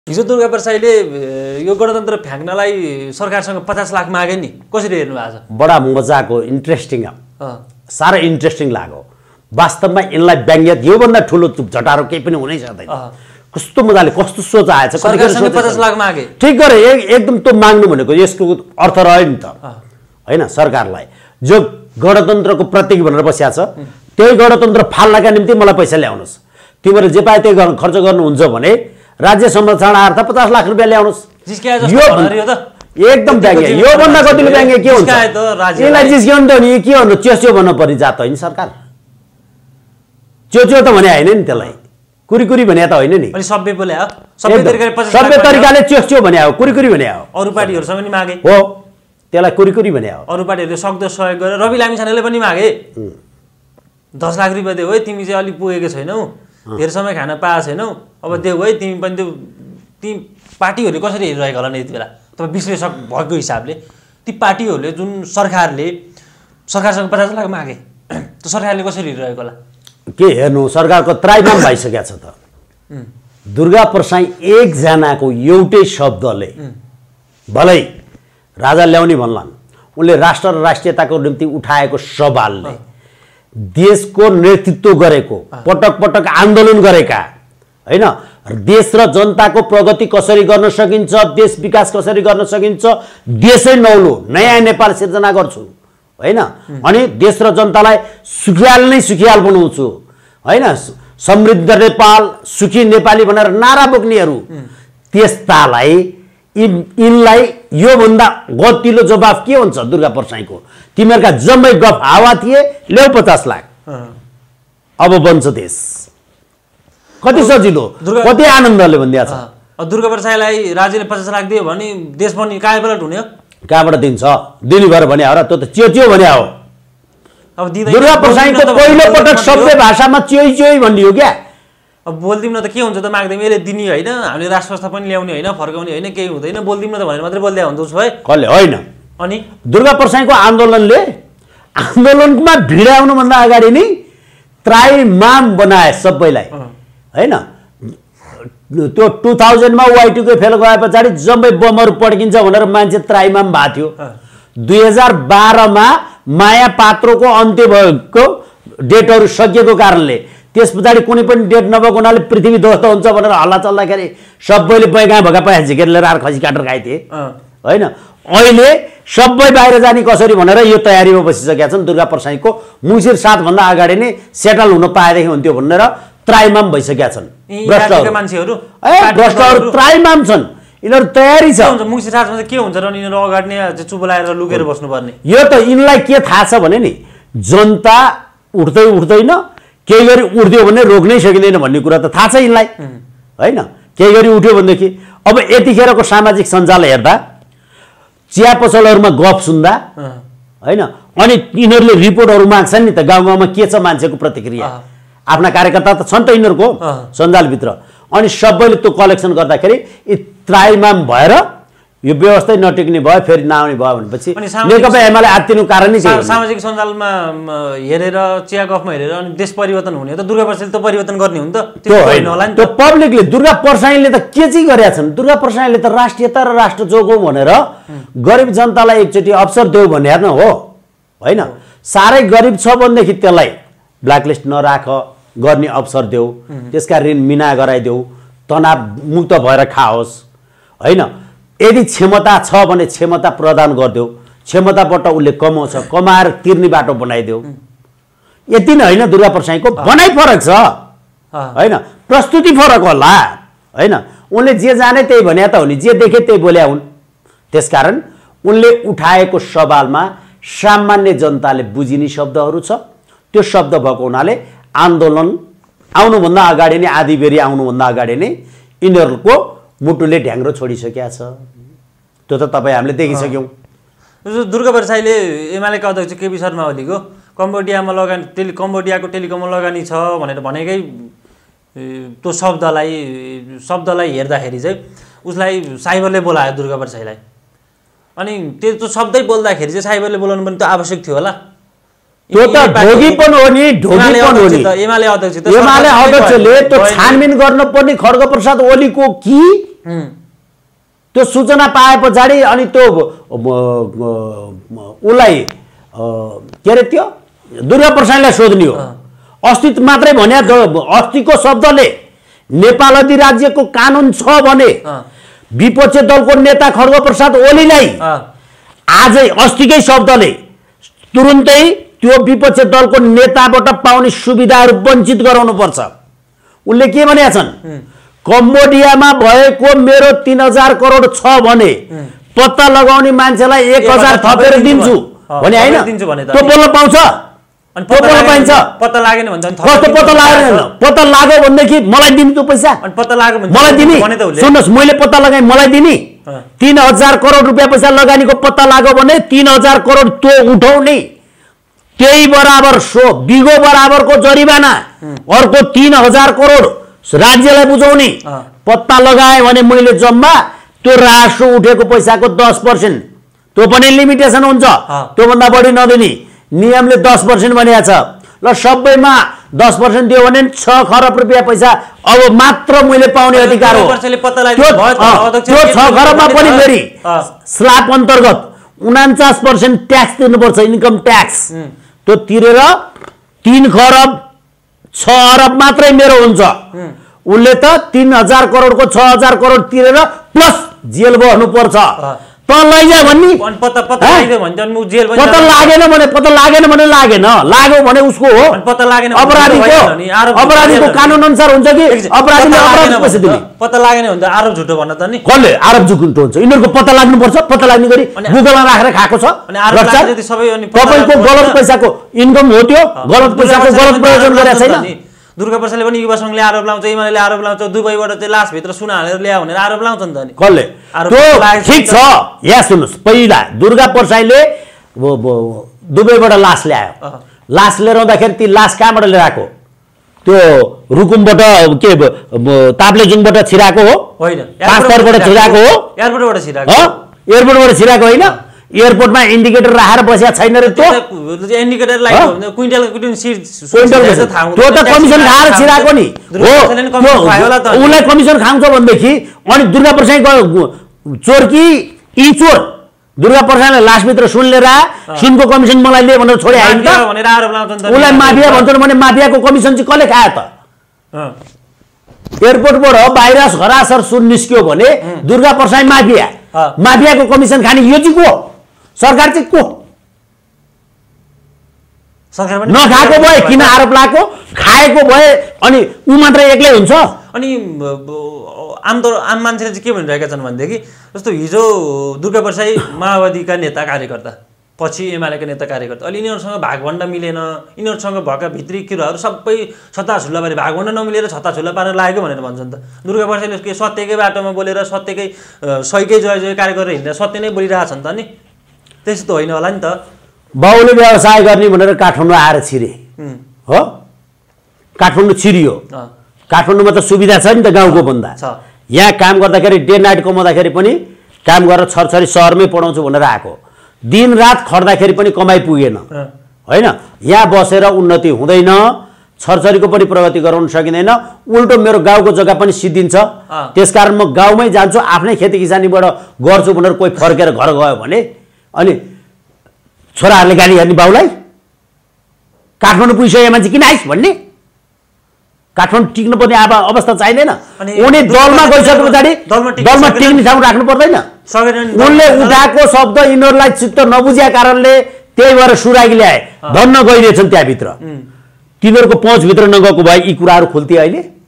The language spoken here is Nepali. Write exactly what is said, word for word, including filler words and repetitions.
हिजो दुर्गा प्रसाईले यो गणतन्त्र फ्याँक्नलाई सरकारसँग पचास लाख मागे नि, कसरी हेर्नु भएको छ? बडा मजाको इन्ट्रेस्टिङ साह्रै इन्ट्रेस्टिङ लाग्यो वास्तवमा। यिनलाई व्यङ्ग्य योभन्दा ठुलो झटारो केही पनि हुनै सक्दैन। कस्तो मजाले कस्तो सोच आएछ, सरकारसँग पचास लाख मागे, ठिक गरे एकदम त्यो माग्नु भनेको यसको अर्थ रह्यो नि त हैन। सरकारलाई जो गणतन्त्रको प्रतीक भनेर बसिया छ त्यही गणतन्त्र फाल्नका निम्ति मलाई पैसा ल्याउनुस्, तिमीहरू जे पाए त्यही खर्च गर्नुहुन्छ भने राज्य संरक्षणार्थ पचास लाख रुपियाँ ल्याउनुस्। एकदम व्यङ्ग्य, योभन्दा कतिले व्यङ्ग्य के हुन्छ? यसलाई जिस्क्याउनु त नि के भन्नु, च्योच्यो भन्नु पर्ने जात होइन सरकार। च्योच्यो त भने होइन नि, त्यसलाई कुरीकुरी भने त होइन नि। सभ्य बोले हो, सभ्य तरिकाले च्योच्यो भने हो, कुरीकुरी भने हो। अरू पार्टीहरूसँग पनि मागे हो, त्यसलाई कुरीकुरी भने हो। अरू पार्टीहरूले सक्दो सहयोग गरेर रवि लामिछानेले पनि मागे दस लाख रुपियाँ देऊ है, तिमी चाहिँ अलिक पुगेको छैनौ, धेरै समय खान पाएको छैनौ, अब देऊ है तिमी पनि। त्यो ती पार्टीहरूले कसरी हेरिरहेको होला नि यति बेला तपाईँ विश्लेषक भएको हिसाबले? ती पार्टीहरूले जुन सरकारले सरकारसँग पचास लाख मागे त्यो सरकारले कसरी हेरिरहेको होला? के हेर्नु, सरकारको त्राइमाम भइसकेको छ त। दुर्गा प्रसाई एकजनाको एउटै शब्दले भलै राजा ल्याउने भन्लान्, उनले राष्ट्र र राष्ट्रियताको निम्ति उठाएको सवालले देशको नेतृत्व गरेको, पटक पटक आन्दोलन गरेका हैन, देश र जनताको प्रगति कसरी गर्न सकिन्छ, देश विकास कसरी गर्न सकिन्छ, देशै नौलो नयाँ नेपाल सिर्जना गर्छु हैन, अनि देश र जनतालाई सुखियाल नै सुखियाल बनाउँछु हैन, समृद्ध नेपाल सुखी नेपाली भनेर नारा बोक्नेहरू त्यस्तालाई यिनलाई योभन्दा गतिलो जवाफ के हुन्छ दुर्गा प्रसाईको? तिमीहरूका जम्मै गफ हावा थिए, ल्याउ पचास लाख, अब बन्छ देश। कति सजिलो, कति आनन्दले भनिदिया छ। दुर्गा प्रसाईलाई राज्यले पचास लाख दियो भने देश पनि कहाँबाट हुने हो? कहाँबाट दिन्छ? दिने भएर भने हो र, त्यो त च्योच्यो भने हो। अब दुर्गा प्रसाईको पहिलो पटक सभ्य भाषामा च्योइ च्योइ भनियो क्या। अब बोल्दिउँ न त के हुन्छ त, माग्दै यसले दिने होइन, हामीले राजस्वस्थ पनि ल्याउने होइन, फर्काउने होइन, केही हुँदैन, बोल्दिउँ न त भनेर मात्रै बोल्दै हुन्छ उसो भए कसले होइन। अनि दुर्गा प्रसाईको आन्दोलनले आन्दोलनमा भिडाउनुभन्दा अगाडि नै त्राइमाम बनाए सबैलाई हैन। त्यो टु थाउजन्डमा वाइटुको फेल गए पछाडि जम्मै बमहरू पड्किन्छ भनेर मान्छे त्राइमाम भएको थियो। दुई हजार बाह्रमा माया पात्रोको अन्त्य भएको डेटहरू सकिएको कारणले त्यस पछाडि कुनै पनि डेट नभएको हुनाले पृथ्वी ध्वस्त हुन्छ भनेर हल्ला चल्दाखेरि सबैले पैगा भएका पैसा झिकेर लिएर आएर खसी काटेर खाइथे होइन। अहिले सबै बाहिर जाने कसरी भनेर यो तयारीमा बसिसकेका छन्। दुर्गा प्रसाईको मुसिर सातभन्दा अगाडि नै सेटल हुन पाएदेखि हुन्थ्यो भनेर त्राइमाम भइसकेका छन् मान्छेहरू। ए भ्रष्टहरू त्राइमाम छन्, यिनीहरू तयारी छ। मुसिर सातमा के हुन्छ र यिनीहरू अगाडि नै चुप लाएर लुकेर बस्नुपर्ने? यो त यिनलाई के थाहा छ भने नि, जनता उठ्दै उठ्दैन, केही गरी उठ्दियो भने रोक्नै सकिँदैन भन्ने कुरा त थाहा छ यिनलाई होइन। केही गरी उठ्यो भनेदेखि अब यतिखेरको सामाजिक सञ्जाल हेर्दा, चिया पसलहरूमा गफ सुन्दा होइन, अनि यिनीहरूले रिपोर्टहरू माग्छन् नि त गाउँ गाउँमा के छ मान्छेको प्रतिक्रिया। आफ्ना कार्यकर्ता त छन् त यिनीहरूको सञ्जालभित्र, अनि सबैले त्यो कलेक्सन गर्दाखेरि यी त्राइमाम भएर यो व्यवस्था नटिक्ने भयो, फेरि नआउने भयो भनेपछि नेकपा एमाले आत्तिनु कारण नै छ। सामाजिक सञ्जालमा हेरेर, चिया गफमा हेरेर अनि देश परिवर्तन हुने त दुर्गा प्रसाईले त परिवर्तन गर्ने हो नि त? त्यो होइन होला नि। त्यो पब्लिकले दुर्गा प्रसाईले त के चाहिँ गरेका छन्? दुर्गा प्रसाईले त राष्ट्रियता र राष्ट्र जोगौँ भनेर गरिब जनतालाई एकचोटि अवसर देऊ भने हेर्न हो होइन। साह्रै गरिब छ भनेदेखि त्यसलाई ब्ल्याकलिस्ट नराख, गर्ने अवसर देऊ, त्यसका ऋण मिना गराइदेऊ, तनाव मुक्त भएर खाओस् होइन। यदि क्षमता छ भने क्षमता प्रदान गरिदेऊ, क्षमताबाट उसले कमाउँछ, कमाएर तिर्ने बाटो बनाइदेऊ। यति नै होइन दुर्गा प्रसाईको भनाइ फरक छ होइन, प्रस्तुति फरक होला होइन। उनले जे जाने त्यही भने त हो नि, जे देखे त्यही बोल्या हुन्। त्यसकारण उनले उठाएको सवालमा सामान्य जनताले बुझिने शब्दहरू छ। त्यो शब्द भएको हुनाले आन्दोलन आउनुभन्दा अगाडि नै, आधी बेरी आउनुभन्दा अगाडि नै यिनीहरूको मुटुले ढ्याङ्ग्रो छोडिसकेका छ। त्यो त तपाईँ हामीले देखिसक्यौँ। दुर्गा प्रसाईले एमालेका अध्यक्ष केपी शर्मा ओलीको कम्बोडियामा लगानी टेलि कम्बोडियाको टेलिकममा लगानी छ भनेर भनेकै त्यो शब्दलाई शब्दलाई हेर्दाखेरि चाहिँ उसलाई साइबरले बोलायो दुर्गा प्रसाईलाई। अनि त्यो शब्दै बोल्दाखेरि चाहिँ साइबरले बोलाउनु पनि त आवश्यक थियो होला। त्यो त ढोगीपन हो नि, ढोगीपन हो नि। एमाले अध्यक्ष एमाले अध्यक्षले त्यो छानबिन गर्नुपर्ने खड्गप्रसाद ओलीको कि त्यो सूचना पाए पछाडि अनि त्यो उसलाई के अरे त्यो दुर्गा प्रसादलाई सोध्ने हो। अस्तित्व मात्रै भने अस्तिको शब्दले नेपाल अधिराज्यको कानुन छ भने विपक्षी दलको नेता खड्ग प्रसाद ओलीलाई आजै अस्तिकै शब्दले तुरुन्तै त्यो विपक्षी दलको नेताबाट पाउने सुविधाहरू वञ्चित गराउनु पर्छ। उनले के भनेका छन्, कम्बोडियामा भएको मेरो तीन हजार करोड छ भने पत्ता लगाउने मान्छेलाई एक हजार थपेर दिन्छु भने होइन, त्यो बोल्न पाउँछ? अनि पत्ता पाइन्छ, पत्ता लागेन भन्छ नि कस्तो पत्ता लागेन? पत्ता लाग्यो भनेदेखि मलाई दिनु त्यो पैसा, अनि पत्ता लाग्यो भने मलाई दिने। सुन्नुहोस्, मैले पत्ता लगाएँ मलाई दिने। तीन हजार करोड रुपियाँ पैसा लगानीको पत्ता लाग्यो भने तीन हजार करोड त्यो उठाउने, त्यही बराबर सो बिगो बराबरको जरिवाना, अर्को तीन हजार करोड राज्यलाई बुझाउने। पत्ता लगाए भने मैले जम्मा त्यो रासो उठेको पैसाको दस पर्सेन्ट, त्यो पनि लिमिटेसन हुन्छ, त्योभन्दा बढी नदिने। नियमले दस पर्सेन्ट भनेको छ। ल सबैमा दस पर्सेन्ट दियो भने छ खरब रुपियाँ पैसा अब मात्र मैले पाउने अधिकार हो। त्यो छ खरबमा पनि फेरि स्ल्याब अन्तर्गत उनान्चास पर्सेन्ट ट्याक्स दिनुपर्छ, इन्कम ट्याक्स। त्यो तिरेर तीन खरब छ अरब मात्रै मेरो हुन्छ। उनले त तीन हजार करोडको छ हजार करोड तिरेर प्लस जेल बस्नुपर्छ। त लैजा भन्ने पत्ता पत्ता लागेन भने जेल बस्छ, पत्ता लागेन भने पत्ता लागेन भने लागेन, लाग्यो भने उसको हो। पत्ता लागेन अपराधीको अपराधीको कानुन अनुसार हुन्छ कि अपराधीले अपराध पैसा दिने। पत्ता लागेन भने त आरोप झुटो भन्न त नि कसले आरोप झुटो हुन्छ? यिनीहरूको पत्ता लाग्नुपर्छ, पत्ता लाग्ने गरी गुगलमा राखेर खाएको छ। तपाईँको गलत पैसाको इन्कम हो, त्यो गलत पैसाको गलत प्रयोजन गरेको छैन। दुर्गा प्रसादले पनि युवा सङ्घले आरोप लाउँछ, एमाले आरोप लाउँछ, दुबईबाट चाहिँ लासभित्र सुन हालेर ल्यायो भनेर आरोप लाउँछ नि त नि। कसले? त्यो ठिक छ। यहाँ सुन्नुहोस्, पहिला दुर्गा प्रसादले दुबईबाट लास ल्यायो, लास लिएर आउँदाखेरि ती लास कहाँबाट लिएर आएको? त्यो रुकुमबाट के ताप्लेजुङबाट छिराएको हो? होइन, पाँच थरबाट छिराएको हो, एयरपोर्टबाट छिराएको, एयरपोर्टबाट छिराएको होइन। एयरपोर्टमा इन्डिकेटर राखेर बसेको छैन रे त्यो। इन्डिकेटर लाग्यो भने क्विन्टल क्विन्टल सिट क्विन्टल त्यो त कमिसन खाएर छिराएको नि हो। उसलाई कमिसन खान्छ भनेदेखि अनि दुर्गा प्रसाद चोर कि यी चोर? दुर्गा प्रसादले लासभित्र सुन लिएर सुनको कमिसन मलाई लियो भनेर छोडे आयो नि त। उसलाई माफिया भन्छन् भने माफियाको कमिसन चाहिँ कसले खायो त? एयरपोर्टबाट बाहिर सरासर सुन निस्क्यो भने दुर्गा प्रसाद माफिया, माफियाको कमिसन खाने यो चाहिँ को? सरकार चाहिँ को? नखाएको भए किन आरोप लाग्यो? खाएको भए अनि ऊ मात्रै एक्लै हुन्छ? अनि आम त आम मान्छेले चाहिँ के भनिरहेका छन् भनेदेखि जस्तो हिजो दुर्गा प्रसाद माओवादीका नेता कार्यकर्ता, पछि एमालेका नेता कार्यकर्ता, अहिले यिनीहरूसँग भागभण्डा मिलेन, यिनीहरूसँग भएका भित्री कुराहरू सबै छत्ताछुल्लाबारे भागभण्डा नमिलेर छत्ताछुल्ला पारेर लागेको भनेर भन्छन् त। दुर्गा प्रसादले के सत्यकै बाटोमा बोलेर सत्यकै सहीकै जय जयकार गरेर हिँडेर सत्य नै बोलिरहेछन् त नि? त्यस्तो त होइन होला नि त। बाउले व्यवसाय गर्ने भनेर काठमाडौँ आएर छिरे हो, काठमाडौँ छिरियो। काठमाडौँमा त सुविधा छ नि त गाउँको भन्दा। यहाँ काम गर्दाखेरि डे नाइट कमाउँदाखेरि पनि काम गरेर छरछरी सहरमै पढाउँछु भनेर आएको, दिन रात खट्दाखेरि पनि कमाइ पुगेन होइन। यहाँ बसेर उन्नति हुँदैन, छरछरीको पनि प्रगति गराउन सकिँदैन, उल्टो मेरो गाउँको जग्गा पनि सिद्धिन्छ। त्यसकारण म गाउँमै जान्छु, आफ्नै खेती किसानीबाट गर्छु भनेर कोही फर्केर घर गयो भने अनि छोराहरूले गाली गर्ने बाउलाई काठमाडौँ पुगिसकेको मान्छे किन आइस भन्ने? काठमाडौँ टिक्नु पर्ने अब अवस्था चाहिँदैन। उनी दलमा गइसके पछाडि दलमा टिक्ने ठाउँ राख्नु पर्दैन। उनले उठाएको शब्द यिनीहरूलाई चित्त नबुझ्या कारणले त्यही भएर सुरागी ल्याए, धन्न गइरहेछन् त्यहाँभित्र। तिनीहरूको पहुँचभित्र नगएको भए यी कुराहरू खुल्थे अहिले।